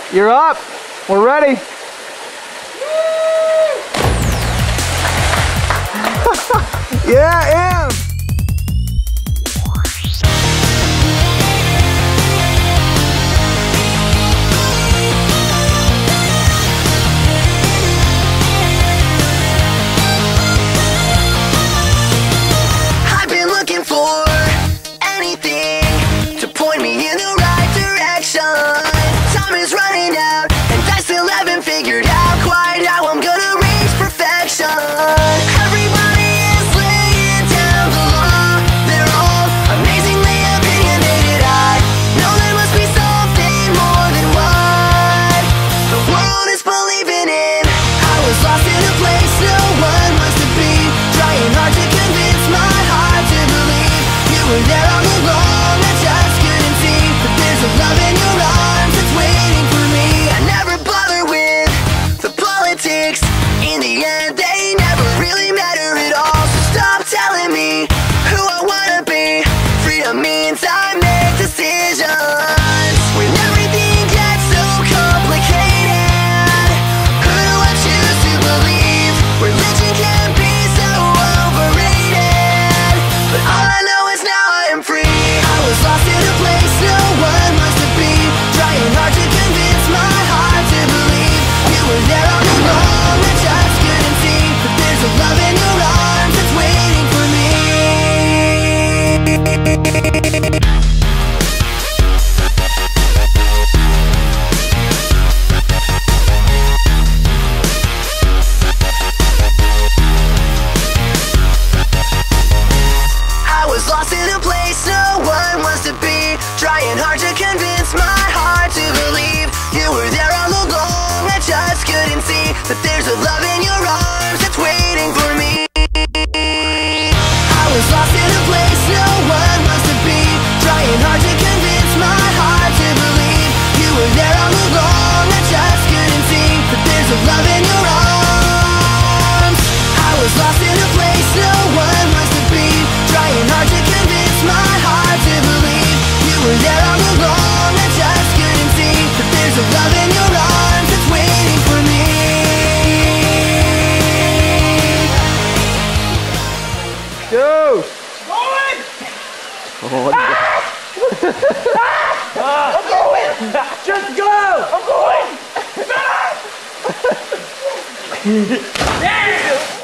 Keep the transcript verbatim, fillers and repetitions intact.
You're up. We're ready. Yeah, Em. I've been looking for anything to point me in the right direction. Time is running out, and I still haven't figured out quite how I'm gonna reach perfection. Everybody is laying down the law. They're all amazingly opinionated. I know there must be something more than what the world is believing in. I was lost in a place no one wants to be, trying hard to convince my heart to believe you were there all along. I just couldn't see that there's a love in your arms that's waiting for me. I never bother with the politics. In the end, they never really matter at all. So stop telling me who I wanna be. Freedom means I make decisions when everything gets so complicated. Who do I choose to believe? Religion can be so overrated, but all I know is now I am free. I was lost in a place no one wants to be, trying hard to convince my heart to believe you were there all along. I just couldn't see that there's a love in your arms that's waiting for me. I was lost in a place no one wants to be, trying hard to convince my heart to believe you were there all along. I just couldn't see that there's a love in your arms that's waiting for me. I was lost in a place no one wants to be, trying hard to convince my heart to believe you were there all along. I just couldn't see that there's a love in your arms. I was lost in a place no one wants to be, trying hard to convince my heart to believe you were there all along. I just couldn't see that there's a love in your arms that's waiting for me. Go. Going! Oh, I'm going! Just go! I'm going! Damn!